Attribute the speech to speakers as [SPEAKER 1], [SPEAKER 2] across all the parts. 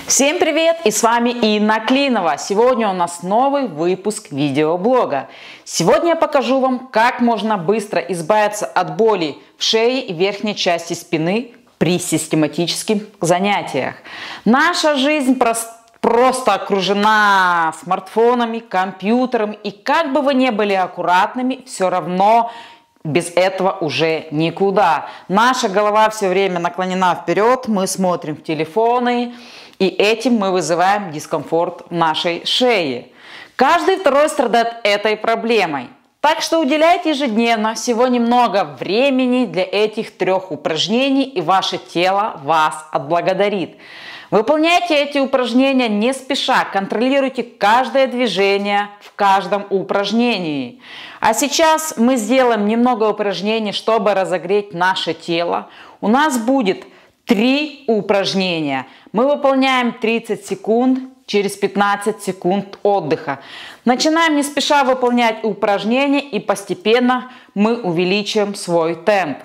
[SPEAKER 1] Всем привет! И с вами Инна Клинова. Сегодня у нас новый выпуск видеоблога. Сегодня я покажу вам, как можно быстро избавиться от боли в шее и верхней части спины при систематических занятиях. Наша жизнь просто окружена смартфонами, компьютером, и как бы вы ни были аккуратными, все равно без этого уже никуда. Наша голова все время наклонена вперед, мы смотрим в телефоны, и этим мы вызываем дискомфорт в нашей шее. Каждый второй страдает этой проблемой. Так что уделяйте ежедневно всего немного времени для этих 3 упражнений, и ваше тело вас отблагодарит. Выполняйте эти упражнения не спеша, контролируйте каждое движение в каждом упражнении. А сейчас мы сделаем немного упражнений, чтобы разогреть наше тело. У нас будет 3 упражнения. Мы выполняем 30 секунд, через 15 секунд отдыха. Начинаем не спеша выполнять упражнения, и постепенно мы увеличиваем свой темп.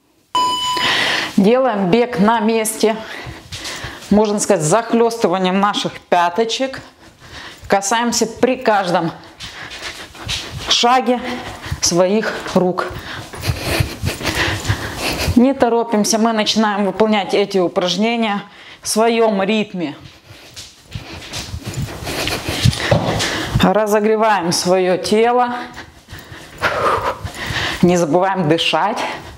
[SPEAKER 1] Делаем бег на месте. Можно сказать, захлестыванием наших пяточек. Касаемся при каждом шаге своих рук. Не торопимся, мы начинаем выполнять эти упражнения в своем ритме. Разогреваем свое тело. Не забываем дышать.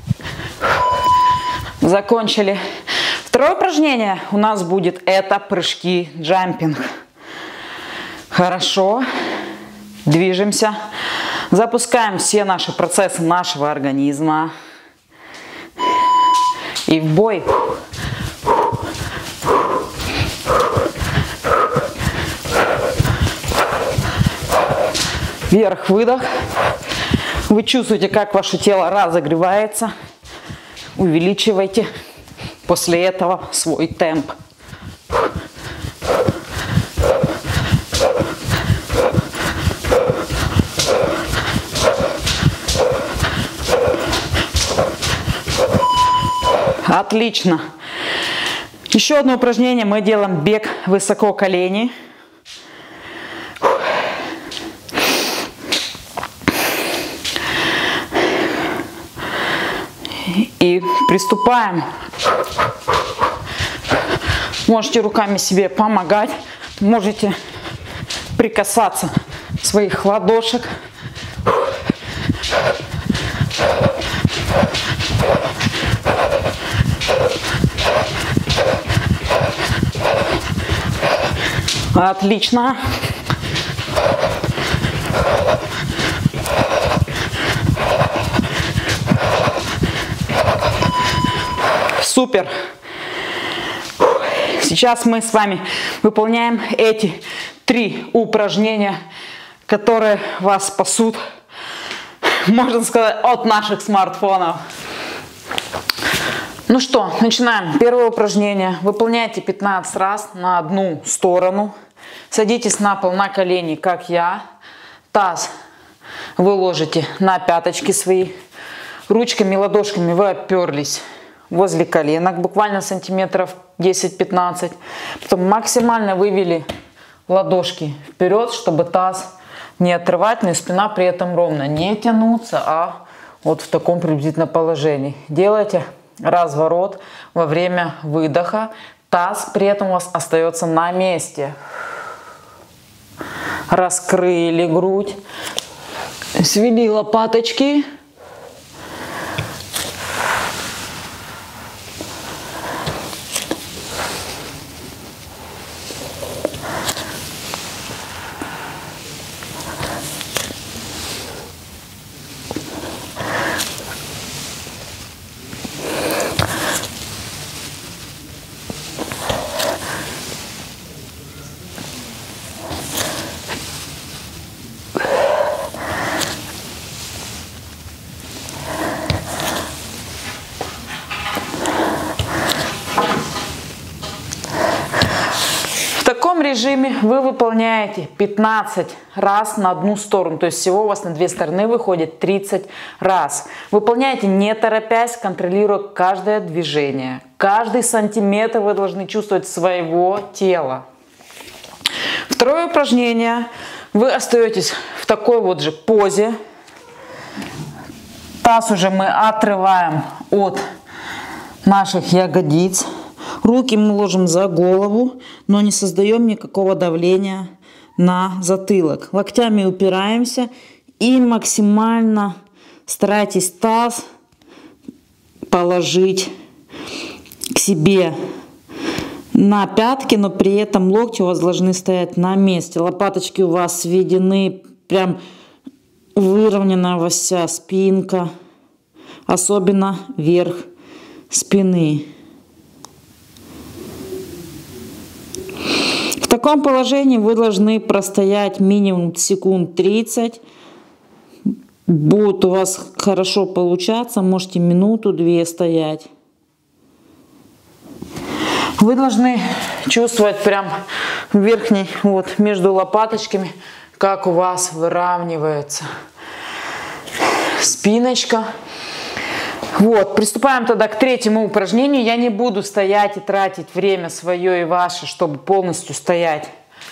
[SPEAKER 1] Закончили. Второе упражнение у нас будет это прыжки джампинг. Хорошо. Движемся. Запускаем все наши процессы нашего организма. И в бой. Вверх, выдох. Вы чувствуете, как ваше тело разогревается. Увеличивайте после этого свой темп. Отлично. Еще одно упражнение. Мы делаем бег высоко колени. И приступаем. Можете руками себе помогать. Можете прикасаться своих ладошек. Отлично. Супер. Сейчас мы с вами выполняем эти 3 упражнения, которые вас спасут, можно сказать, от наших смартфонов. Ну что, начинаем. Первое упражнение. Выполняйте 15 раз на одну сторону. Садитесь на пол на колени, как я. Таз вы ложите на пяточки свои. Ручками, ладошками вы оперлись возле коленок, буквально сантиметров 10-15. Потом максимально вывели ладошки вперед, чтобы таз не отрывать, но и спина при этом ровно. Не тянуться, а вот в таком приблизительном положении. Делайте разворот во время выдоха. Таз при этом у вас остается на месте. Раскрыли грудь. Свели лопаточки. таком режиме вы выполняете 15 раз на одну сторону. То есть всего у вас на 2 стороны выходит 30 раз. Выполняйте не торопясь, контролируя каждое движение. Каждый сантиметр вы должны чувствовать своего тела. Второе упражнение. Вы остаетесь в такой вот же позе. Таз уже мы отрываем от наших ягодиц. Руки мы ложим за голову, но не создаем никакого давления на затылок. Локтями упираемся и максимально старайтесь таз положить к себе на пятки, но при этом локти у вас должны стоять на месте. Лопаточки у вас сведены, прям выровнена вся спинка, особенно верх спины. В таком положении вы должны простоять минимум секунд 30. Будет у вас хорошо получаться, можете минуту-две стоять. Вы должны чувствовать прям верхний, вот между лопаточками, как у вас выравнивается спиночка. Вот, приступаем тогда к третьему упражнению. Я не буду стоять и тратить время свое и ваше, чтобы полностью стоять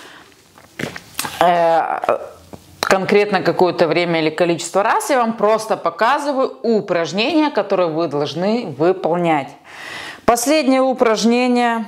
[SPEAKER 1] конкретно какое-то время или количество раз. Я вам просто показываю упражнения, которые вы должны выполнять. Последнее упражнение.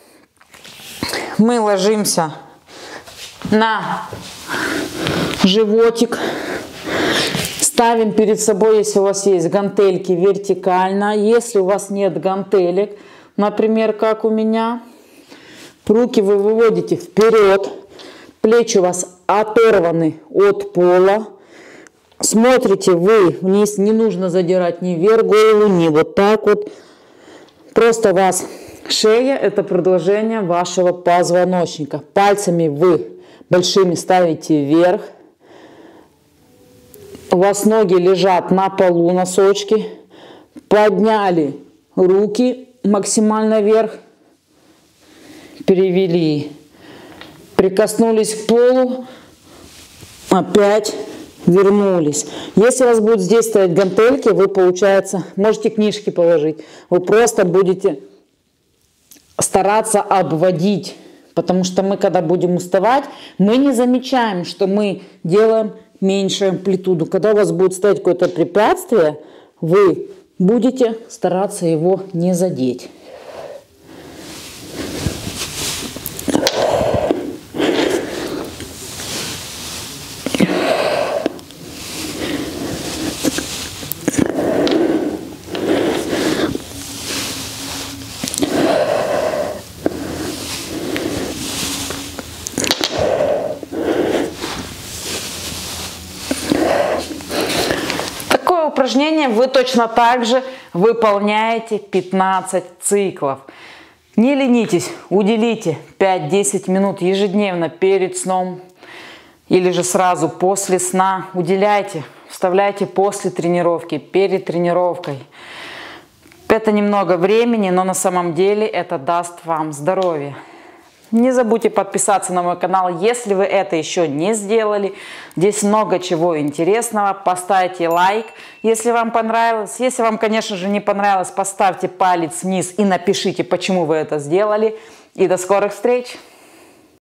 [SPEAKER 1] Мы ложимся на животик. Ставим перед собой, если у вас есть гантельки, вертикально. Если у вас нет гантелек, например, как у меня, руки вы выводите вперед, плечи у вас оторваны от пола. Смотрите вы вниз, не нужно задирать ни вверх голову, ни вот так вот. Просто у вас шея – это продолжение вашего позвоночника. Пальцами вы большими ставите вверх. У вас ноги лежат на полу, носочки. Подняли руки максимально вверх. Перевели. Прикоснулись к полу. Опять вернулись. Если у вас будут здесь стоять гантельки, вы, получается, можете книжки положить. Вы просто будете стараться обводить. Потому что мы, когда будем уставать, мы не замечаем, что мы делаем меньшую амплитуду. Когда у вас будет стоять какое-то препятствие, вы будете стараться его не задеть. Упражнение вы точно так же выполняете 15 циклов. Не ленитесь, уделите 5-10 минут ежедневно перед сном или же сразу после сна. Уделяйте, вставляйте после тренировки, перед тренировкой. Это немного времени, но на самом деле это даст вам здоровье. Не забудьте подписаться на мой канал, если вы это еще не сделали. Здесь много чего интересного. Поставьте лайк, если вам понравилось. Если вам, конечно же, не понравилось, поставьте палец вниз и напишите, почему вы это сделали. И до скорых встреч!